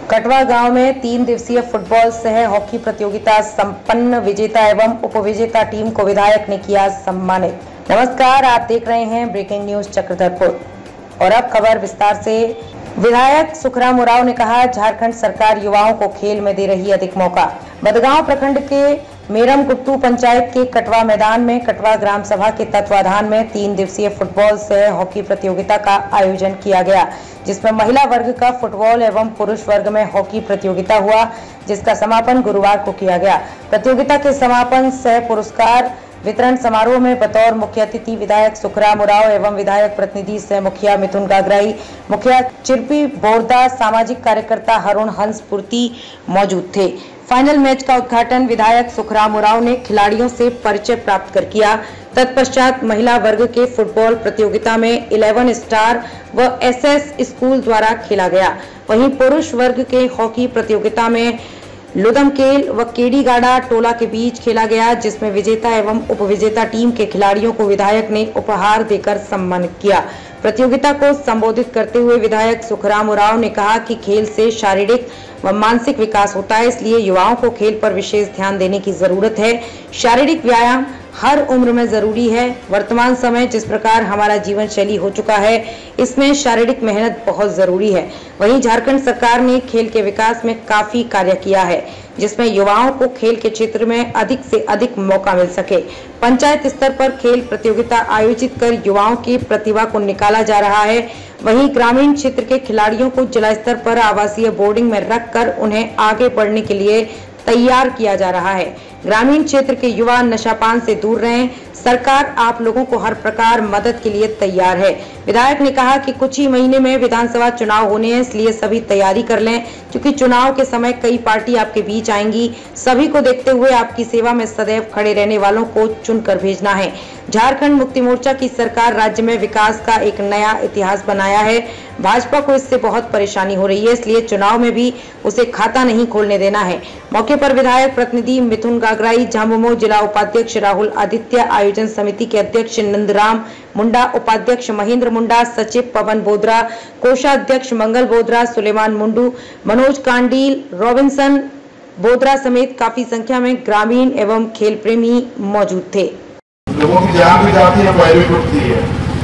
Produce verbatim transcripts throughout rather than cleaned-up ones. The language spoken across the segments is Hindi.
कटवा गांव में तीन दिवसीय फुटबॉल सह हॉकी प्रतियोगिता संपन्न। विजेता एवं उपविजेता टीम को विधायक ने किया सम्मानित। नमस्कार, आप देख रहे हैं ब्रेकिंग न्यूज चक्रधरपुर और अब खबर विस्तार से। विधायक सुखराम उरांव ने कहा, झारखंड सरकार युवाओं को खेल में दे रही अधिक मौका। बदगांव प्रखंड के मेरम गुट्टू पंचायत के कटवा मैदान में कटवा ग्राम सभा के तत्वाधान में तीन दिवसीय फुटबॉल सह हॉकी प्रतियोगिता का आयोजन किया गया, जिसमें महिला वर्ग का फुटबॉल एवं पुरुष वर्ग में हॉकी प्रतियोगिता हुआ, जिसका समापन गुरुवार को किया गया। प्रतियोगिता के समापन सह पुरस्कार वितरण समारोह में बतौर मुख्य अतिथि विधायक सुखराम उरांव एवं विधायक प्रतिनिधि सह मुखिया मिथुन गागराई, मुखिया चिरपी बोरदा, सामाजिक कार्यकर्ता हरुण हंसपुर्ती मौजूद थे। फाइनल मैच का उद्घाटन विधायक सुखराम उरांव ने खिलाड़ियों से परिचय प्राप्त कर किया। तत्पश्चात महिला वर्ग के फुटबॉल प्रतियोगिता में इलेवन स्टार व एसएस स्कूल द्वारा खेला गया। वहीं पुरुष वर्ग के हॉकी प्रतियोगिता में लुदमकेल व केडीगाड़ा टोला के बीच खेला गया, जिसमें विजेता एवं उपविजेता टीम के खिलाड़ियों को विधायक ने उपहार देकर सम्मानित किया। प्रतियोगिता को संबोधित करते हुए विधायक सुखराम उरांव ने कहा कि खेल से शारीरिक व मानसिक विकास होता है, इसलिए युवाओं को खेल पर विशेष ध्यान देने की जरूरत है। शारीरिक व्यायाम हर उम्र में जरूरी है। वर्तमान समय जिस प्रकार हमारा जीवन शैली हो चुका है, इसमें शारीरिक मेहनत बहुत जरूरी है। वहीं झारखंड सरकार ने खेल के विकास में काफी कार्य किया है, जिसमें युवाओं को खेल के क्षेत्र में अधिक से अधिक मौका मिल सके। पंचायत स्तर पर खेल प्रतियोगिता आयोजित कर युवाओं की प्रतिभा को निकाला जा रहा है। वहीं ग्रामीण क्षेत्र के खिलाड़ियों को जिला स्तर पर आवासीय बोर्डिंग में रखकर उन्हें आगे बढ़ने के लिए तैयार किया जा रहा है। ग्रामीण क्षेत्र के युवा नशापान से दूर रहें। सरकार आप लोगों को हर प्रकार मदद के लिए तैयार है। विधायक ने कहा कि कुछ ही महीने में विधानसभा चुनाव होने हैं, इसलिए सभी तैयारी कर लें, क्योंकि चुनाव के समय कई पार्टी आपके बीच आएंगी। सभी को देखते हुए आपकी सेवा में सदैव खड़े रहने वालों को चुनकर भेजना है। झारखंड मुक्ति मोर्चा की सरकार राज्य में विकास का एक नया इतिहास बनाया है। भाजपा को इससे बहुत परेशानी हो रही है, इसलिए चुनाव में भी उसे खाता नहीं खोलने देना है। मौके पर विधायक प्रतिनिधि मिथुन गागराई, झामुमो जिला उपाध्यक्ष राहुल आदित्य, आयोजन समिति के अध्यक्ष नंदराम मुंडा, उपाध्यक्ष महेंद्र मुंडा, सचिव पवन बोदरा, कोषाध्यक्ष मंगल बोदरा, सुलेमान मुंडू, मनोज कांडील, रॉबिन्सन बोदरा समेत काफी संख्या में ग्रामीण एवं खेल प्रेमी मौजूद थे। लोगों की जान भी जाती है, पैर भी टूटती है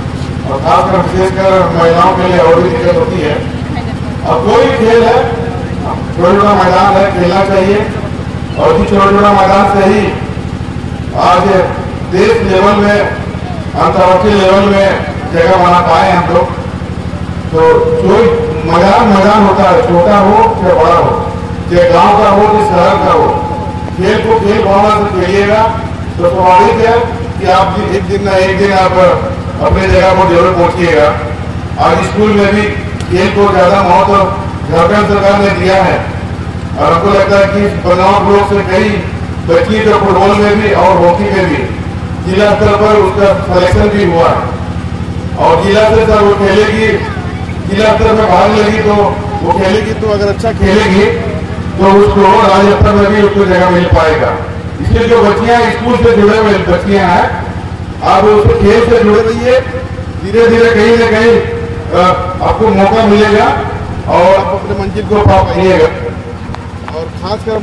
और खासकर विशेषकर महिलाओं के लिए और भी दिक्कत होती है। अब कोई खेल है, छोटा छोटा मैदान है, खेलना चाहिए और इसी छोटा छोटा मैदान से ही आज देश लेवल में, अंतर्राष्ट्रीय लेवल में जगह बना पाए हम लोग। तो जो मैदान मैदान होता है, छोटा हो या बड़ा हो, चाहे गांव का हो या शहर का हो, खेल को खेल भावना से खेलिएगा तो स्वाभाविक है कि आप एक दिन ना एक दिन आप अपने जगह पर जरूर पहुंचिएगा। आज स्कूल में भी खेल को ज्यादा महत्व झारखंड सरकार ने दिया है और हमको लगता है कि बदलाव ब्लॉक से कई बच्ची जो फुटबॉल में भी और हॉकी में भी जिला स्तर पर उसका सिलेक्शन भी हुआ है और जिला से सर वो खेलेगी, जिला स्तर में भाग लेगी तो वो खेलेगी, तो अगर अच्छा खेलेगी तो उसको राज्य स्तर में भी उसको जगह मिल पाएगा। इसलिए जो बच्चियां स्कूल से जुड़े हुए बच्चियां हैं, आप उस खेल से जुड़े रहिए, धीरे धीरे कहीं ना कहीं आपको मौका मिलेगा और आप अपने मंजिल को पा पाइएगा। और खासकर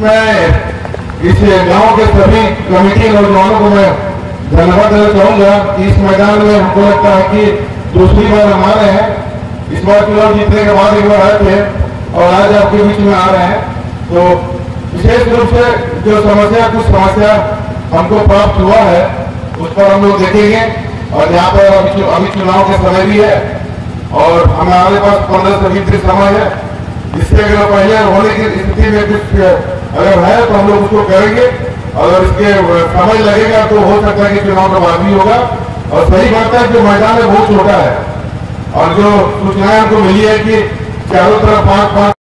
मैं इस गांव के सभी कमेटी नौजवानों को मैं धन्यवाद देना चाहूंगा कि इस मैदान में हमको लगता है कि दूसरी बार हम आ रहे हैं। इस बार चुनाव जीतने के बाद एक बार आए थे और आज आपके बीच में आ रहे हैं, तो विशेष रूप से जो समस्या कुछ समस्या हमको प्राप्त हुआ है उस पर हम लोग देखेंगे। और यहाँ पर अभी अभी चुनाव के समय भी है और हमारे पास पंद्रह से बीस दिन समय है, इससे अगर पहले होने की स्थिति में कुछ अगर है तो हम लोग उसको करेंगे। अगर इसके समय लगेगा तो हो सकता है कि चुनाव का बाद भी होगा। और सही बात है जो मैदान है बहुत छोटा है और जो सूचनाएं हमको मिली है कि चारों तरफ पांच पांच